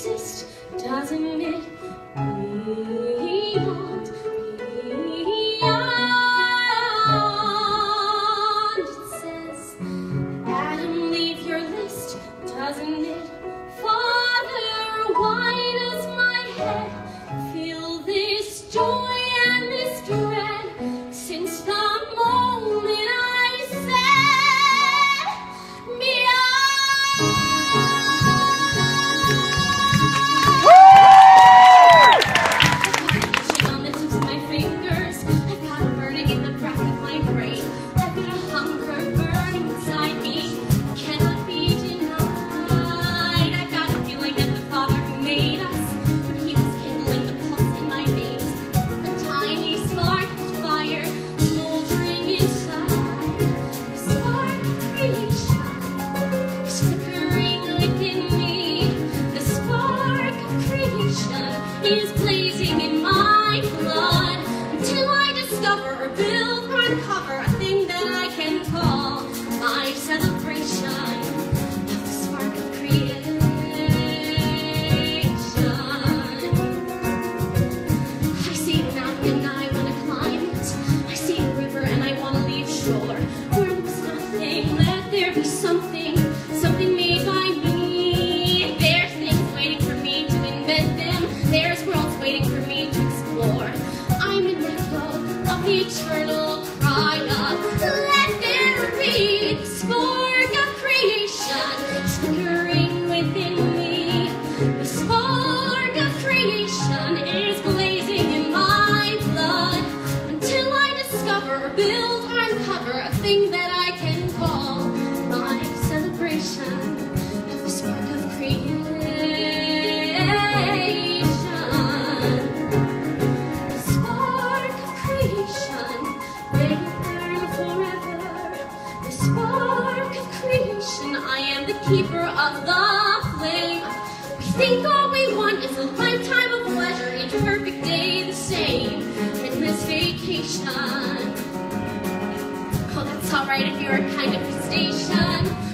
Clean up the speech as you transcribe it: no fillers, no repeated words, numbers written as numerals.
exist, doesn't it? Beyond, beyond. It says, Adam, leave your list, doesn't it? Father, why does my head feel this joy and this dread since the moment I said beyond? On the tips of my fingers, I've got a burning in the back of my brain. I've got a hunger burning inside me, cannot be denied. I've got a feeling that the Father who made us, when He was kindling the pulse in my veins, a tiny spark of fire smoldering inside. The spark of creation is flickering within me. The spark of creation is blazing in my blood until I discover or build or uncover a thing that I can call my celebration of the spark of creation. I see a mountain and I want to climb it. I see a river and I want to leave shore. Where there's nothing, let there be something, something made by me. There's things waiting for me to invent them. There's worlds waiting for me to explore. I'm an echo of the eternal cry of let there be. The spark of creation flickering within me. The spark of creation is blazing in my blood until I discover or build or uncover a thing that I can call my celebration of the spark of creation. The spark of creation, ready to burn forever. The spark of creation, I am the keeper of the flame. We think all we want is a lifetime of pleasure, each perfect day the same, endless vacation. Oh, that's alright if you're a kind of crustacean.